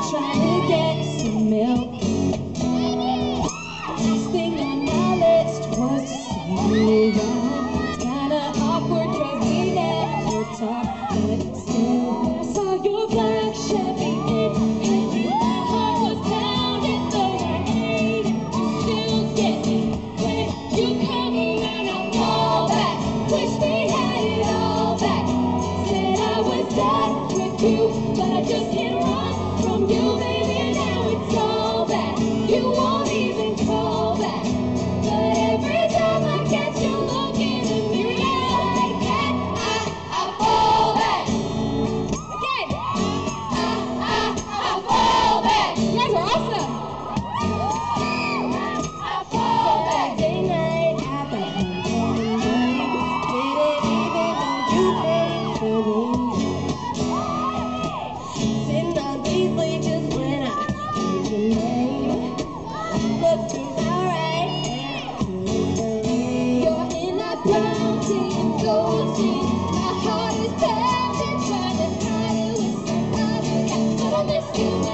trying to get some milk. Last thing on my list was to see you run. It's kinda awkward cause we never talk, but still I saw your black Chevy and my heart was pounding though I hate it. You still get me when you come around. I fall back, wish we had it all back. Said I was done with you, but I just can't run from you, baby. Now it's all back. You won't even call back, but every time I catch you looking at me like that, I fall back. Again, I fall back. You guys are awesome. I fall back. Saturday night at the homecoming game, didn't even know you paid for me. Sitting on these bleachers when I heard your name. Look to my right and to the left. You're in that brown tee and gold jeans. My heart is pounding, trying to hide it with somebody else. But I miss you.